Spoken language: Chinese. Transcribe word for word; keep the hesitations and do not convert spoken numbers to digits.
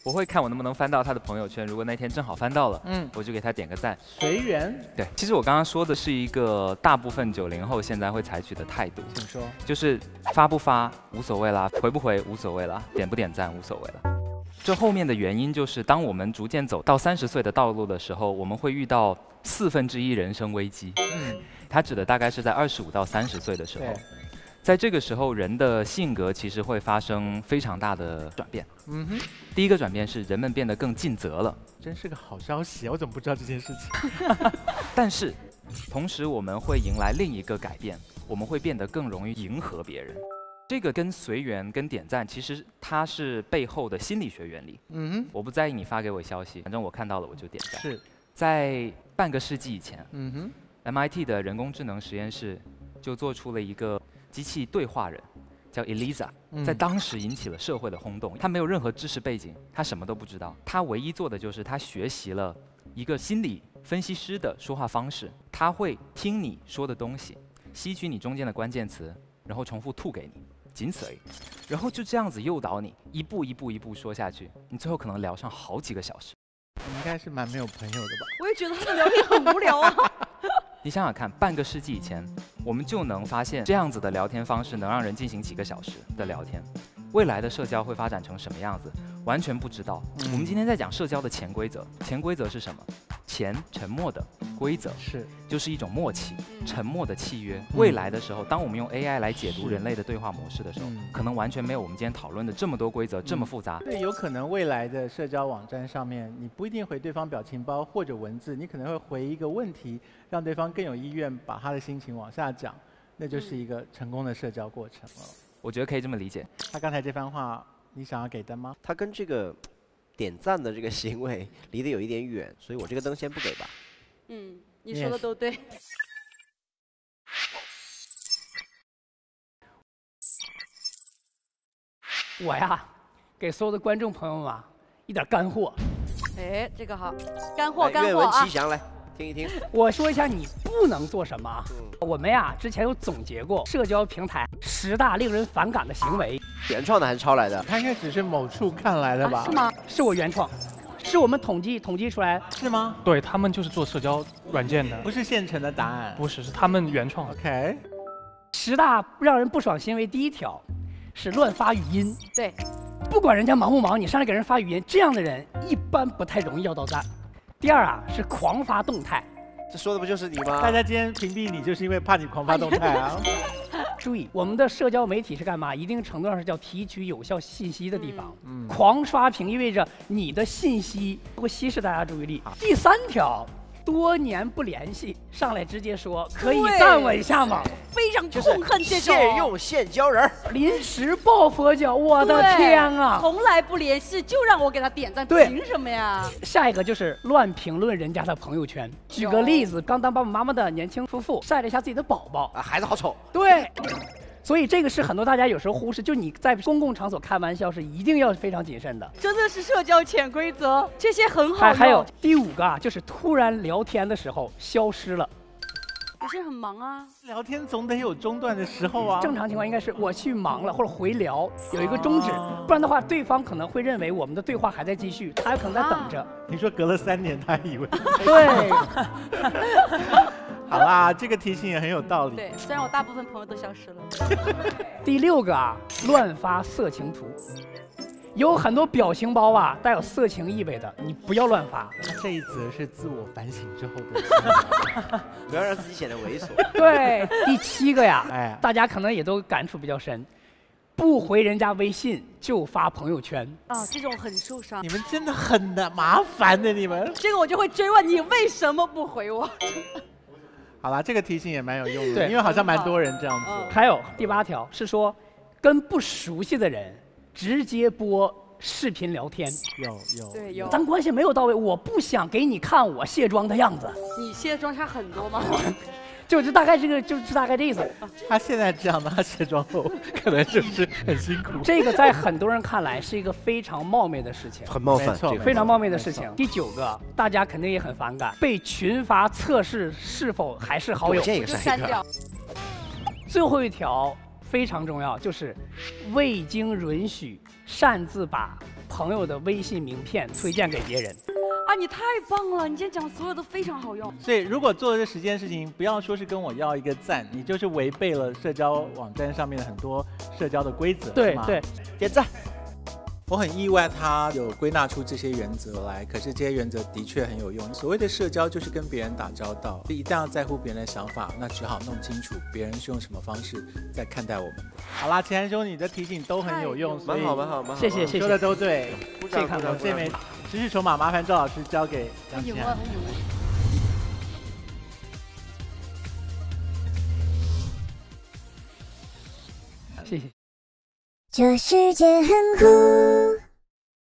我会看我能不能翻到他的朋友圈，如果那天正好翻到了，嗯，我就给他点个赞。 随缘。 对，其实我刚刚说的是一个大部分九零后现在会采取的态度， 请说， 就是发不发无所谓啦，回不回无所谓啦，点不点赞无所谓了。这后面的原因就是，当我们逐渐走到三十岁的道路的时候，我们会遇到四分之一人生危机。嗯，它指的大概是在二十五到三十岁的时候。在这个时候，人的性格其实会发生非常大的转变。嗯哼，第一个转变是人们变得更尽责了， 真是个好消息，我怎么不知道这件事情？ 但是，同时我们会迎来另一个改变，我们会变得更容易迎合别人。这个跟随缘、跟点赞，其实它是背后的心理学原理。嗯哼，我不在意你发给我消息，反正我看到了我就点赞。是，在半个世纪以前，嗯哼 ，M I T 的人工智能实验室就做出了一个机器对话人，叫 Eliza， 在当时引起了社会的轰动。他没有任何知识背景，他什么都不知道，他唯一做的就是他学习了一个心理分析师的说话方式，他会听你说的东西，吸取你中间的关键词，然后重复吐给你，仅此而已。然后就这样子诱导你，一步一步一步说下去，你最后可能聊上好几个小时。 你应该是蛮没有朋友的吧？ 我也觉得他的聊天很无聊啊。 你想想看，半个世纪以前，我们就能发现这样子的聊天方式能让人进行几个小时的聊天。未来的社交会发展成什么样子，完全不知道。嗯、我们今天在讲社交的潜规则，潜规则是什么？潜沉默的规则是， 就是一种默契，沉默的契约。嗯、未来的时候，当我们用 A I 来解读人类的对话模式的时候，嗯、可能完全没有我们今天讨论的这么多规则，嗯、这么复杂。 对，有可能未来的社交网站上面，你不一定回对方表情包或者文字，你可能会回一个问题，让对方更有意愿把他的心情往下讲，那就是一个成功的社交过程了。 我觉得可以这么理解。 他刚才这番话，你想要给灯吗？ 他跟这个点赞的这个行为离得有一点远，所以我这个灯先不给吧。 嗯，你说的都对。 我呀，给所有的观众朋友们啊一点干货。 哎，这个好，干货干货啊！ 愿闻其详，来听一听。 我说一下你不能做什么啊。嗯、我们呀之前有总结过社交平台十大令人反感的行为。 原创的还是抄来的？ 他应该只是某处看来的吧？ 啊、是吗？是我原创。是我们统计统计出来， 是吗？ 对他们就是做社交软件的， 不是现成的答案， 不是，是他们原创。 OK， 十大让人不爽行为，第一条是乱发语音。 对， 不管人家忙不忙，你上来给人发语音，这样的人一般不太容易要到赞。第二啊是狂发动态， 这说的不就是你吗？ 大家今天屏蔽你，就是因为怕你狂发动态啊。 注意，我们的社交媒体是干嘛？一定程度上是叫提取有效信息的地方。嗯，狂刷屏意味着你的信息会稀释大家注意力。第三条，多年不联系，上来直接说可以赞我一下吗？ 非常痛恨这种现用现交人， 临时抱佛脚，我的天啊！ 从来不联系就让我给他点赞，凭什么呀？ 下一个就是乱评论人家的朋友圈。举个例子，刚当爸爸妈妈的年轻夫妇晒了一下自己的宝宝， 啊，孩子好丑。 对。所以这个是很多大家有时候忽视，就你在公共场所开玩笑是一定要非常谨慎的。 真的是社交潜规则，这些很好用。 还还有第五个啊，就是突然聊天的时候消失了。 有些人很忙啊， 聊天总得有中断的时候啊。 正常情况应该是我去忙了或者回聊，有一个终止，不然的话对方可能会认为我们的对话还在继续，他有可能在等着。啊、 你说隔了三年，他以为对。 好啦，这个提醒也很有道理。 对，虽然我大部分朋友都消失了。 第六个啊，乱发色情图，有很多表情包啊带有色情意味的，你不要乱发。 他这一则是自我反省之后的， 不要让自己显得猥琐。 对，第七个呀，哎，大家可能也都感触比较深。不回人家微信就发朋友圈啊，这种很受伤。 你们真的很的麻烦的，你们。 这个我就会追问你为什么不回我。 好啦，这个提醒也蛮有用的，因为好像蛮多人这样做。 还有第八条是说，跟不熟悉的人直接播视频聊天。 有有对有。 咱关系没有到位，我不想给你看我卸妆的样子。 你卸妆差很多吗？ 就是大概这个，就是大概这意思。 他现在这样的，他卸妆后可能就是很辛苦。 这个在很多人看来是一个非常冒昧的事情， 很冒犯， 非常冒昧的事情。第九个，大家肯定也很反感，被群发测试是否还是好友， 这个删掉。 最后一条非常重要，就是未经允许擅自把朋友的微信名片推荐给别人。 啊，你太棒了！你今天讲的所有都非常好用。 所以如果做这十件事情，不要说是跟我要一个赞，你就是违背了社交网站上面的很多社交的规则。 对对， 点赞。 我很意外，他有归纳出这些原则来，可是这些原则的确很有用。所谓的社交就是跟别人打交道，一旦要在乎别人的想法，那只好弄清楚别人是用什么方式在看待我们的。 好啦，齐涵兄，你的提醒都很有用， 蛮好蛮好蛮好， 谢谢谢谢， 说的都对。 鼓掌鼓掌！ 这枚知识筹码麻烦赵老师交给杨齐涵。 谢谢。 这世界很酷。